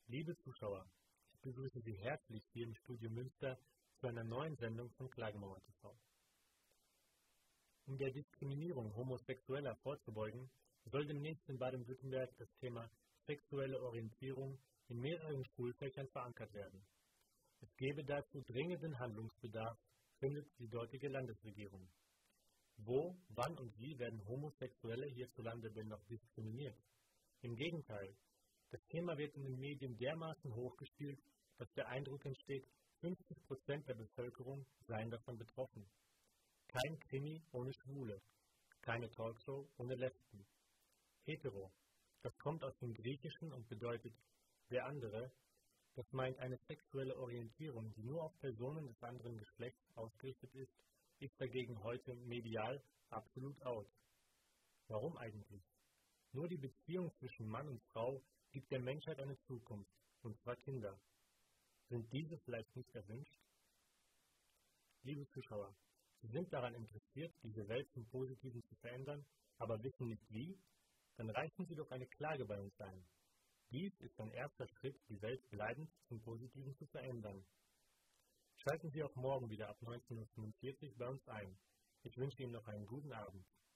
Liebe Zuschauer, ich begrüße Sie herzlich hier im Studio Münster zu einer neuen Sendung von Klagemauer TV. Um der Diskriminierung Homosexueller vorzubeugen, soll demnächst in Baden-Württemberg das Thema sexuelle Orientierung in mehreren Schulfächern verankert werden. Es gebe dazu dringenden Handlungsbedarf, findet die dortige Landesregierung. Wo, wann und wie werden Homosexuelle hierzulande denn noch diskriminiert? Im Gegenteil, das Thema wird in den Medien dermaßen hochgespielt, dass der Eindruck entsteht, 50% der Bevölkerung seien davon betroffen. Kein Krimi ohne Schwule, keine Talkshow ohne Lesben. Hetero, das kommt aus dem Griechischen und bedeutet der andere, das meint eine sexuelle Orientierung, die nur auf Personen des anderen Geschlechts ausgerichtet ist dagegen heute medial absolut out. Warum eigentlich? Nur die Beziehung zwischen Mann und Frau gibt der Menschheit eine Zukunft, und zwar Kinder. Sind diese vielleicht nicht erwünscht? Liebe Zuschauer, Sie sind daran interessiert, diese Welt zum Positiven zu verändern, aber wissen nicht wie? Dann reichen Sie doch eine Klage bei uns ein. Dies ist ein erster Schritt, die Welt bleibend zum Positiven zu verändern. Schalten Sie auch morgen wieder ab 19:45 Uhr bei uns ein. Ich wünsche Ihnen noch einen guten Abend.